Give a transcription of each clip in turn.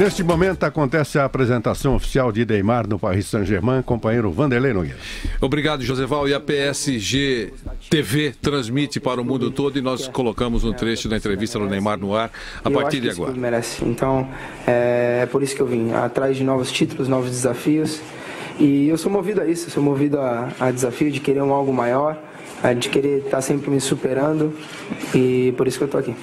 Neste momento acontece a apresentação oficial de Neymar no Paris Saint-Germain, companheiro Vanderlei Nogueira. Obrigado, Joseval. E a PSG TV transmite para o mundo todo e nós colocamos um trecho da entrevista do Neymar no ar a partir de agora. Ele merece. Então, é por isso que eu vim atrás de novos títulos, novos desafios. E eu sou movido a isso, sou movido a desafio de querer algo maior, de querer estar sempre me superando, e por isso que eu estou aqui.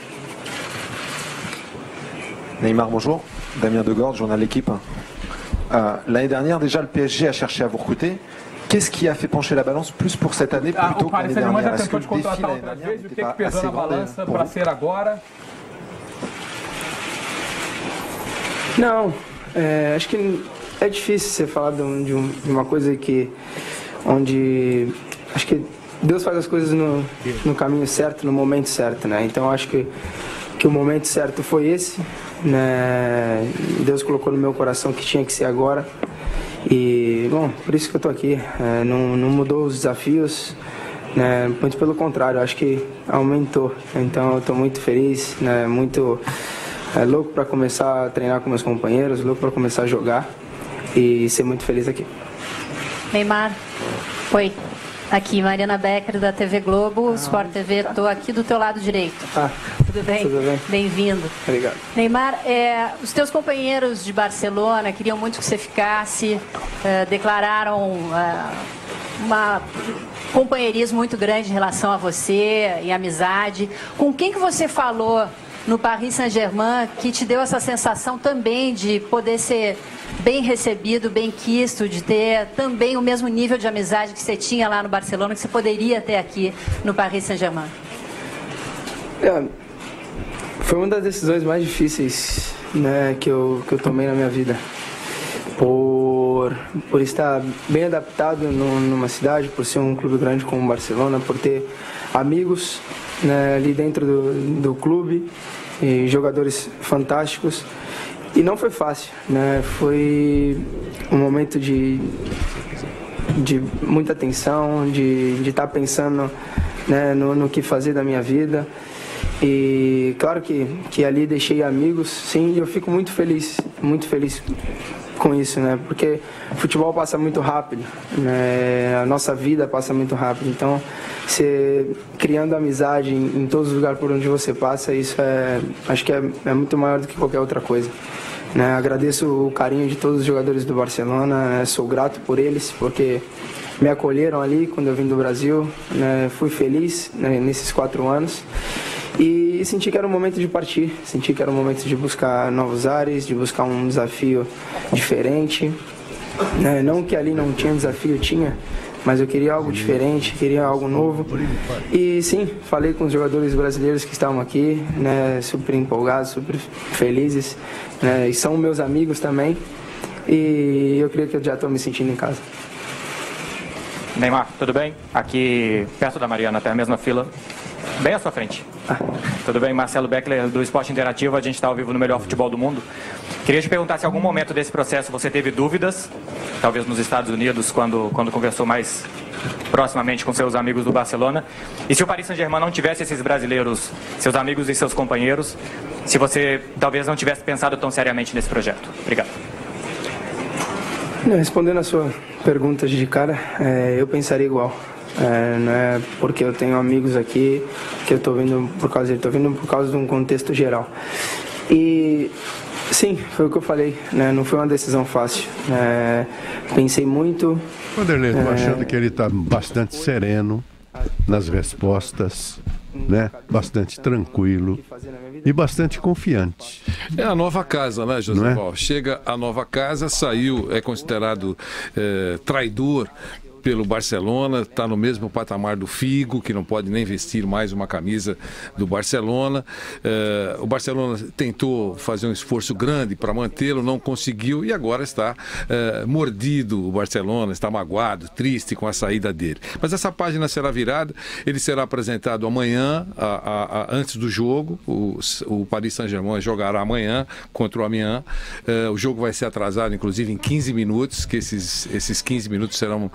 Neymar, bonjour. Damien Degorde, journal L'Équipe. L'année dernière, déjà, le PSG a cherché à vous recruter. Qu'est-ce qui a fait pencher la balance plus pour cette année plutôt que l'année dernière? Est-ce que le défi l'année dernière n'était pas assez grand pour vous? Não, acho que é difícil você falar de uma coisa onde acho que Deus faz as coisas no caminho certo, no momento certo, né? Então acho que o momento certo foi esse, né? Deus colocou no meu coração que tinha que ser agora. E, bom, por isso que eu tô aqui. Não mudou os desafios, né? Muito pelo contrário, acho que aumentou. Então eu tô muito feliz, né? Muito louco para começar a treinar com meus companheiros, louco para começar a jogar e ser muito feliz aqui. Neymar, oi. Aqui, Mariana Becker, da TV Globo, Sport TV, estou aqui do teu lado direito. Tudo bem? Tudo bem. Bem-vindo. Obrigado. Neymar, os teus companheiros de Barcelona queriam muito que você ficasse, declararam um companheirismo muito grande em relação a você e amizade. Com quem que você falou no Paris Saint-Germain que te deu essa sensação também de poder ser bem recebido, bem quisto, de ter também o mesmo nível de amizade que você tinha lá no Barcelona, que você poderia ter aqui no Paris Saint-Germain? Foi uma das decisões mais difíceis, né, que eu tomei na minha vida. Por estar bem adaptado numa cidade, por ser um clube grande como o Barcelona, por ter amigos, né, ali dentro do clube, e jogadores fantásticos. E não foi fácil, né? Foi um momento de muita tensão, de estar pensando, né, no que fazer da minha vida. E claro que ali deixei amigos, sim, e eu fico muito feliz com isso, né? Porque o futebol passa muito rápido, né? A nossa vida passa muito rápido. Então, você criando amizade em todos os lugares por onde você passa, isso acho que é muito maior do que qualquer outra coisa, né? Agradeço o carinho de todos os jogadores do Barcelona, né? Sou grato por eles, porque me acolheram ali quando eu vim do Brasil, né? Fui feliz, né, nesses 4 anos. E senti que era o momento de partir, senti que era o momento de buscar novos ares, de buscar um desafio diferente, né? Não que ali não tinha desafio, tinha, mas eu queria algo diferente, queria algo novo. E sim, falei com os jogadores brasileiros que estavam aqui, né? Super empolgados, super felizes, né? E são meus amigos também, e eu creio que eu já estou me sentindo em casa. Neymar, tudo bem? Aqui perto da Mariana, até a mesma fila, bem à sua frente. Tudo bem? Marcelo Beckler, do Esporte Interativo, a gente está ao vivo no melhor futebol do mundo. Queria te perguntar se em algum momento desse processo você teve dúvidas, talvez nos Estados Unidos, quando conversou mais proximamente com seus amigos do Barcelona, e se o Paris Saint-Germain não tivesse esses brasileiros, seus amigos e seus companheiros, se você talvez não tivesse pensado tão seriamente nesse projeto. Obrigado. Respondendo a sua pergunta de cara, eu pensaria igual. Não é porque eu tenho amigos aqui que eu estou vindo por causa dele, estou vindo por causa de um contexto geral. E sim, foi o que eu falei, né? Não foi uma decisão fácil. Pensei muito. Vanderlei, estou achando que ele está bastante sereno nas respostas, né? Bastante tranquilo e bastante confiante. É a nova casa, né, José Val? Chega a nova casa, saiu, é considerado traidor pelo Barcelona, está no mesmo patamar do Figo, que não pode nem vestir mais uma camisa do Barcelona. O Barcelona tentou fazer um esforço grande para mantê-lo, não conseguiu e agora está mordido. O Barcelona está magoado, triste com a saída dele. Mas essa página será virada, ele será apresentado amanhã, antes do jogo. O Paris Saint-Germain jogará amanhã contra o Amiens. O jogo vai ser atrasado, inclusive, em 15 minutos, que esses 15 minutos serão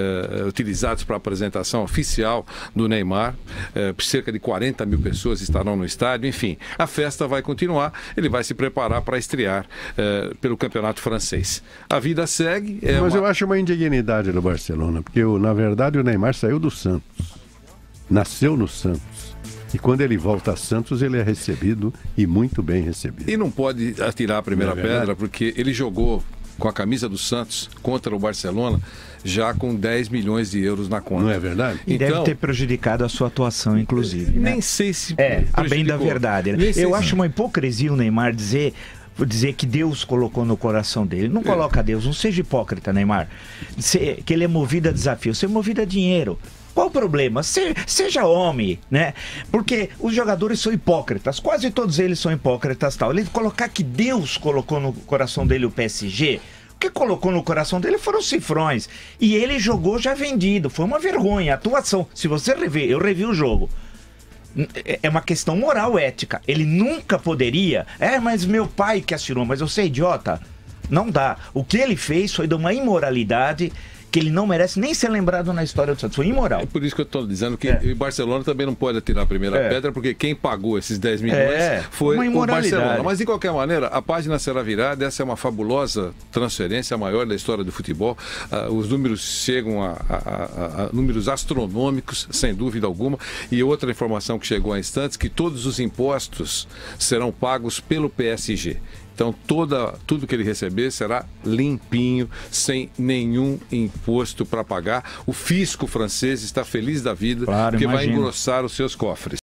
utilizados para a apresentação oficial do Neymar. Cerca de 40 mil pessoas estarão no estádio. Enfim, a festa vai continuar. Ele vai se preparar para estrear pelo campeonato francês. A vida segue. Mas eu acho uma indignidade do Barcelona, porque na verdade o Neymar saiu do Santos, nasceu no Santos. E quando ele volta a Santos, ele é recebido e muito bem recebido. E não pode atirar a primeira pedra, porque ele jogou com a camisa do Santos contra o Barcelona já com 10 milhões de euros na conta. Não é verdade? E deve ter prejudicado a sua atuação, inclusive. Nem sei se a bem da verdade. Eu acho uma hipocrisia o Neymar dizer que Deus colocou no coração dele. Não coloca Deus, não seja hipócrita, Neymar. Que ele é movido a desafio, você é movido a dinheiro. Qual o problema? Seja homem, né? Porque os jogadores são hipócritas, quase todos eles são hipócritas, tal. Ele colocar que Deus colocou no coração dele o PSG, o que colocou no coração dele foram cifrões. E ele jogou já vendido, foi uma vergonha. A atuação, se você rever, eu revi o jogo. É uma questão moral, ética. Ele nunca poderia. Mas meu pai que assinou, mas você é idiota? Não dá. O que ele fez foi de uma imoralidade que ele não merece nem ser lembrado na história do Santos. Foi imoral. É por isso que eu estou dizendo que o Barcelona também não pode atirar a primeira pedra, porque quem pagou esses 10 milhões foi o Barcelona. Mas, de qualquer maneira, a página será virada. Essa é uma fabulosa transferência, a maior da história do futebol. Os números chegam a números astronômicos, sem dúvida alguma. E outra informação que chegou há instantes, que todos os impostos serão pagos pelo PSG. Então, tudo que ele receber será limpinho, sem nenhum imposto para pagar. O fisco francês está feliz da vida, porque vai engrossar os seus cofres.